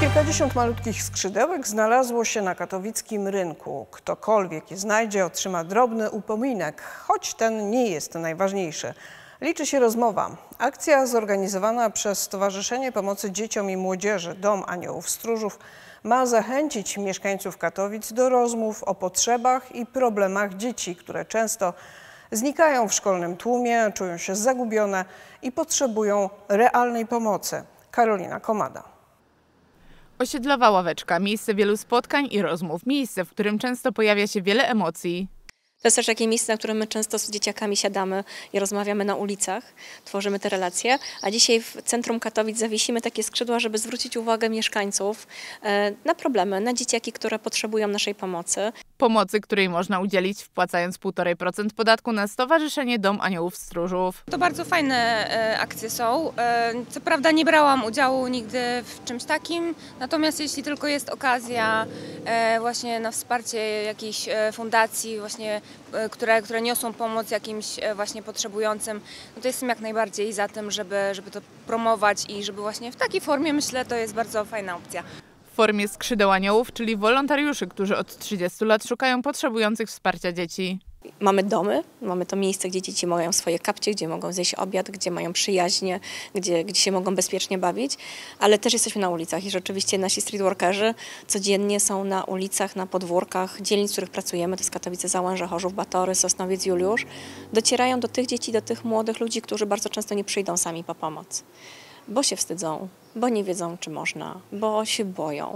Kilkadziesiąt malutkich skrzydełek znalazło się na katowickim rynku. Ktokolwiek je znajdzie, otrzyma drobny upominek, choć ten nie jest najważniejszy. Liczy się rozmowa. Akcja zorganizowana przez Stowarzyszenie Pomocy Dzieciom i Młodzieży Dom Aniołów Stróżów ma zachęcić mieszkańców Katowic do rozmów o potrzebach i problemach dzieci, które często znikają w szkolnym tłumie, czują się zagubione i potrzebują realnej pomocy. Karolina Komada. Osiedlowa ławeczka, miejsce wielu spotkań i rozmów, miejsce, w którym często pojawia się wiele emocji. To jest też takie miejsce, na którym my często z dzieciakami siadamy i rozmawiamy na ulicach, tworzymy te relacje, a dzisiaj w centrum Katowic zawiesimy takie skrzydła, żeby zwrócić uwagę mieszkańców na problemy, na dzieciaki, które potrzebują naszej pomocy. Pomocy, której można udzielić wpłacając 1,5% podatku na Stowarzyszenie Dom Aniołów Stróżów. To bardzo fajne akcje są. Co prawda nie brałam udziału nigdy w czymś takim, natomiast jeśli tylko jest okazja właśnie na wsparcie jakiejś fundacji, właśnie, które niosą pomoc jakimś właśnie potrzebującym, no to jestem jak najbardziej za tym, żeby to promować i żeby właśnie w takiej formie, myślę, to jest bardzo fajna opcja. W formie skrzydeł aniołów, czyli wolontariuszy, którzy od 30 lat szukają potrzebujących wsparcia dzieci. Mamy domy, mamy to miejsce, gdzie dzieci mają swoje kapcie, gdzie mogą zjeść obiad, gdzie mają przyjaźnie, gdzie się mogą bezpiecznie bawić, ale też jesteśmy na ulicach i rzeczywiście nasi streetworkerzy codziennie są na ulicach, na podwórkach dzielnic, w których pracujemy, to jest Katowice, Załęże, Chorzów, Batory, Sosnowiec, Juliusz, docierają do tych dzieci, do tych młodych ludzi, którzy bardzo często nie przyjdą sami po pomoc, bo się wstydzą, bo nie wiedzą, czy można, bo się boją.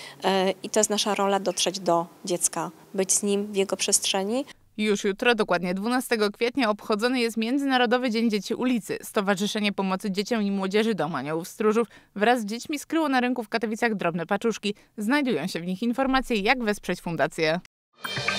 I to jest nasza rola, dotrzeć do dziecka, być z nim w jego przestrzeni. Już jutro, dokładnie 12 kwietnia, obchodzony jest Międzynarodowy Dzień Dzieci Ulicy. Stowarzyszenie Pomocy Dzieciom i Młodzieży Dom Aniołów Stróżów wraz z dziećmi skryło na rynku w Katowicach drobne paczuszki. Znajdują się w nich informacje, jak wesprzeć fundację.